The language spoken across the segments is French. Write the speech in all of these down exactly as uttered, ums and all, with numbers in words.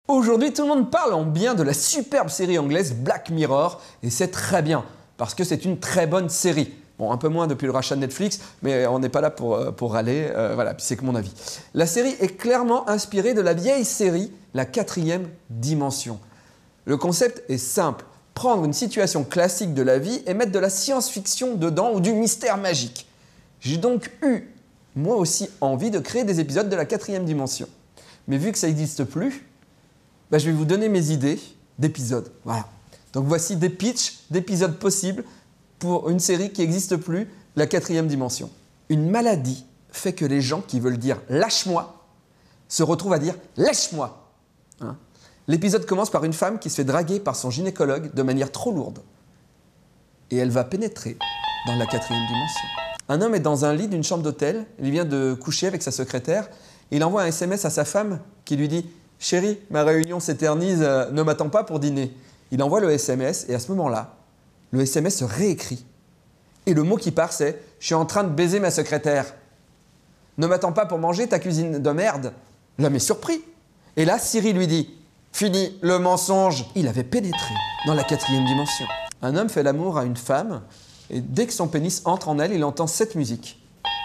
Aujourd'hui, tout le monde parle en bien de la superbe série anglaise Black Mirror, et c'est très bien, parce que c'est une très bonne série. Bon, un peu moins depuis le rachat de Netflix, mais on n'est pas là pour, pour râler, euh, voilà, puis c'est que mon avis. La série est clairement inspirée de la vieille série La quatrième dimension. Le concept est simple, prendre une situation classique de la vie et mettre de la science-fiction dedans ou du mystère magique. J'ai donc eu, moi aussi, envie de créer des épisodes de La quatrième dimension. Mais vu que ça n'existe plus, bah, je vais vous donner mes idées d'épisodes. Voilà. Donc voici des pitchs d'épisodes possibles pour une série qui n'existe plus, La quatrième dimension. Une maladie fait que les gens qui veulent dire « lâche-moi » se retrouvent à dire « lèche-moi ». Hein? L'épisode commence par une femme qui se fait draguer par son gynécologue de manière trop lourde. Et elle va pénétrer dans la quatrième dimension. Un homme est dans un lit d'une chambre d'hôtel, il vient de coucher avec sa secrétaire, et il envoie un S M S à sa femme qui lui dit « Chérie, ma réunion s'éternise, euh, ne m'attends pas pour dîner ». Il envoie le S M S et à ce moment-là, le S M S se réécrit. Et le mot qui part, c'est « Je suis en train de baiser ma secrétaire. Ne m'attends pas pour manger ta cuisine de merde ». L'homme est surpris. Et là, Siri lui dit « Fini le mensonge ». Il avait pénétré dans la quatrième dimension. Un homme fait l'amour à une femme et dès que son pénis entre en elle, il entend cette musique.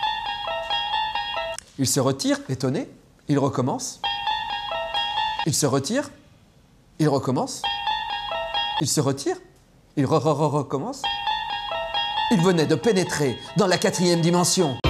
Il se retire, étonné. Il recommence. Il se retire. Il recommence. Il se retire. Il re re re recommence. Il venait de pénétrer dans la quatrième dimension.